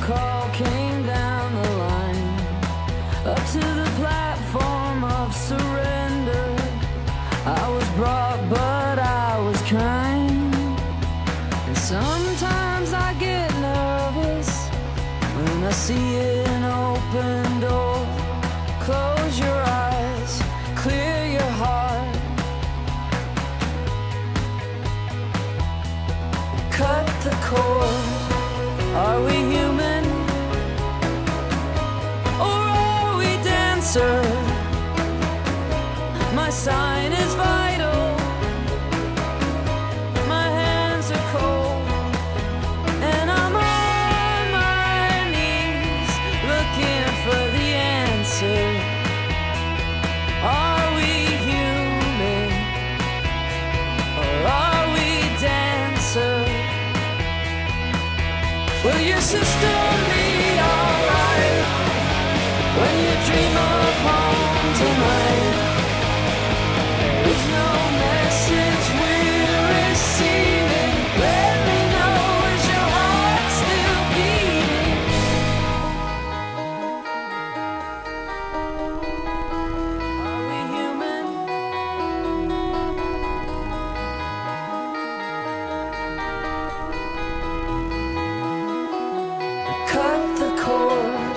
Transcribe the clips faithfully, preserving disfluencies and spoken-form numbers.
call came down the line, up to the platform of surrender. I was brought, but I was kind. And sometimes I get nervous when I see an open door. Close your eyes, clear your heart, cut the cord. Are we human, or are we dancer? My sign is vital, my hands are cold, and I'm on my knees looking for the answer. Are we human, or are we dancer? Will your sister be alright when you dream of home tonight? There is no message we're receiving. Let me know, is your heart still beating? Are we human? Cut the cord.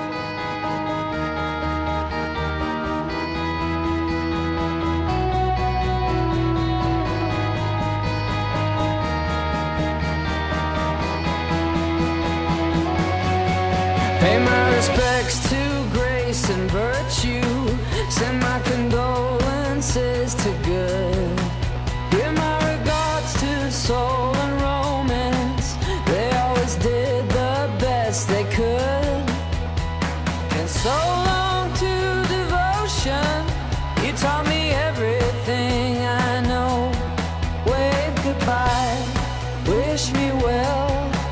Pay my respects to grace and virtue. Send my condolences to good. Give my regards to soul and romance. They always did the best they could. And so long to devotion. You taught me everything I know. Wave goodbye, wish me well.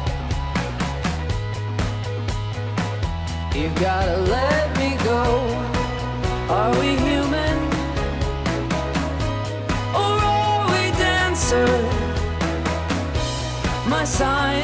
You gotta let me go. Are we human, or are we dancer? My sign